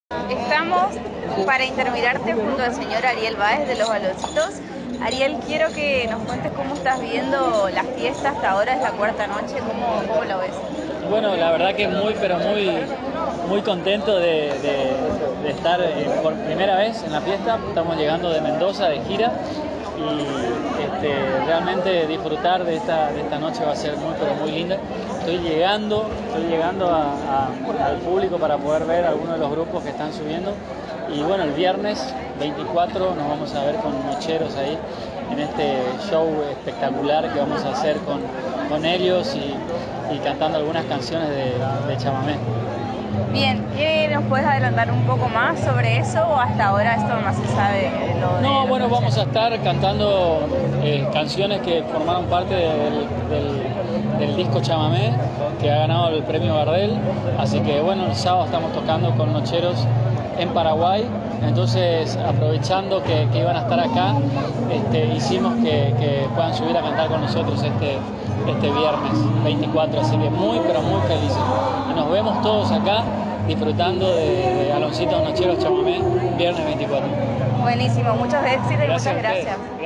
Estamos para intermirarte junto al señor Ariel Báez de Los Baloncitos. Ariel, quiero que nos cuentes cómo estás viendo la fiesta hasta ahora, es la cuarta noche, ¿cómo lo ves? Bueno, la verdad que pero muy contento de estar por primera vez en la fiesta. Estamos llegando de Mendoza de gira y realmente disfrutar de esta noche va a ser muy linda. Estoy llegando al público para poder ver algunos de los grupos que están subiendo. Y bueno, el viernes 24 nos vamos a ver con Nocheros ahí en este show espectacular que vamos a hacer con ellos y cantando algunas canciones de chamamé. Bien, ¿qué nos puedes adelantar un poco más sobre eso o hasta ahora esto no se sabe No, bueno, vamos a estar cantando canciones que formaron parte del disco Chamamé, que ha ganado el premio Gardel. Así que bueno, el sábado estamos tocando con Nocheros en Paraguay. Entonces, aprovechando que iban a estar acá, hicimos que puedan subir a cantar con nosotros este viernes 24. Así que muy felices. Y nos vemos todos acá disfrutando de Baloncitos Nocheros Chamamé, viernes 24. Buenísimo, muchos éxitos y Gracias muchas gracias.